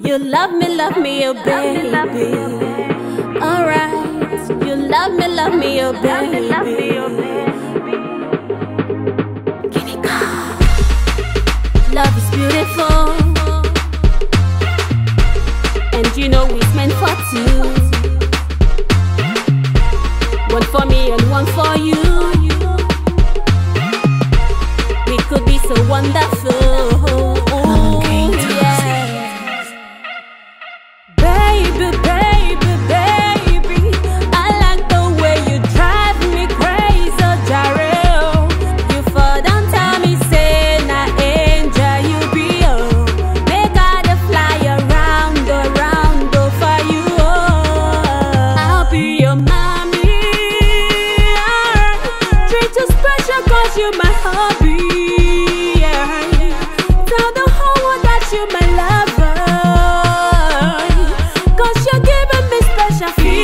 love me, oh baby. Alright, you love me, oh baby. Love is beautiful, and you know it's meant for two. One for me and one for you. We could be so wonderful. Baby, baby, baby, I like the way you drive me crazy, Jarrell. You fall down, tell me, say, na angel you be, oh. Make all the fly around for you, oh. I'll be your mommy, treat you special cause you my hobby, yeah. Tell the whole world that you my lover, cause you're giving me special feelings.